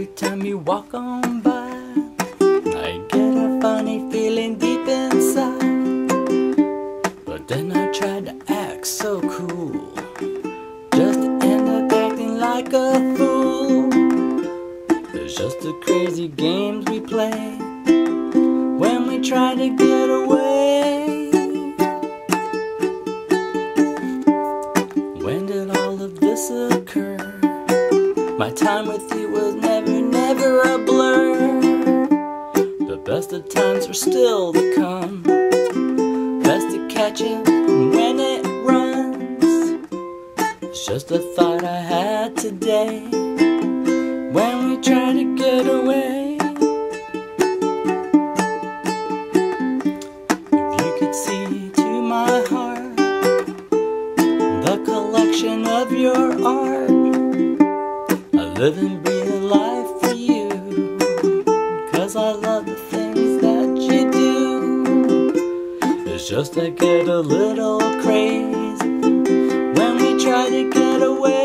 time you walk on by, I get a funny feeling deep inside. But then I tried to act so cool, just to end up acting like a fool. It's just the crazy games we play when we try to get away. When did all of this occur? My time with you was never a blur. The best of times were still to come. Best to catch it when it runs. It's just a thought I had today when we try to get away. If you could see to my heart the collection of your art, I live and breathe a life for you, 'cause I love the things that you do. It's just I get a little crazy when we try to get away.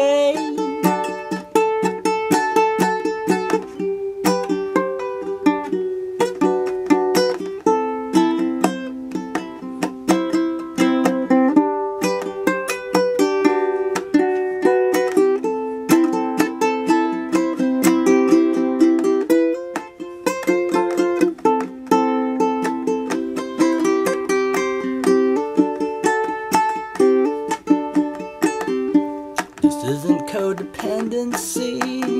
This isn't codependency,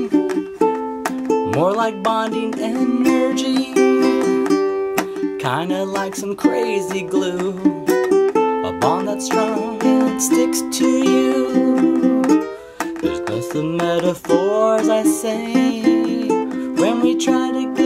more like bonding energy. Kinda like some crazy glue, a bond that's strong and sticks to you. There's just the metaphors I say when we try to get